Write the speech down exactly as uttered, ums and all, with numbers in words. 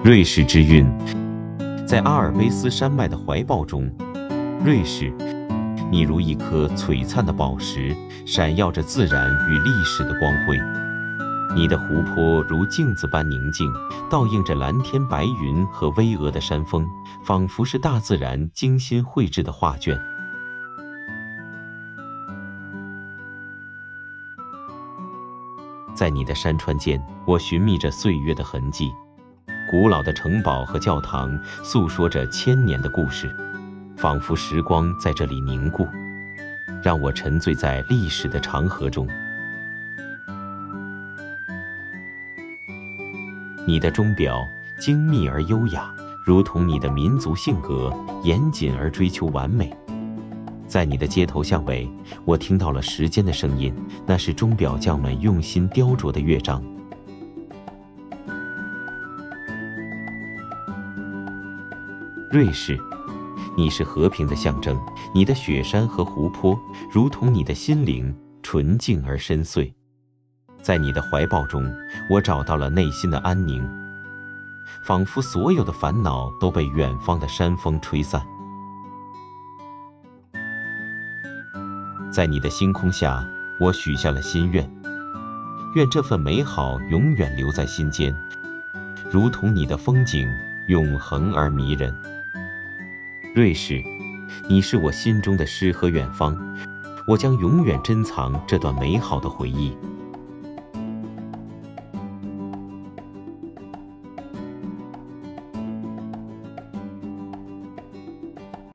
瑞士之韵，在阿尔卑斯山脉的怀抱中，瑞士，你如一颗璀璨的宝石，闪耀着自然与历史的光辉。你的湖泊如镜子般宁静，倒映着蓝天白云和巍峨的山峰，仿佛是大自然精心绘制的画卷。在你的山川间，我寻觅着岁月的痕迹，古老的城堡和教堂诉说着千年的故事，仿佛时光在这里凝固，让我沉醉在历史的长河中。你的钟表精密而优雅，如同你的民族性格，严谨而追求完美。在你的街头巷尾，我听到了时间的声音，那是钟表匠们用心雕琢的乐章。瑞士，你是和平的象征，你的雪山和湖泊，如同你的心灵，纯净而深邃。在你的怀抱中，我找到了内心的安宁，仿佛所有的烦恼都被远方的山峰吹散。在你的星空下，我许下了心愿，愿这份美好永远留在心间，如同你的风景，永恒而迷人。瑞士，你是我心中的诗和远方，我将永远珍藏这段美好的回忆。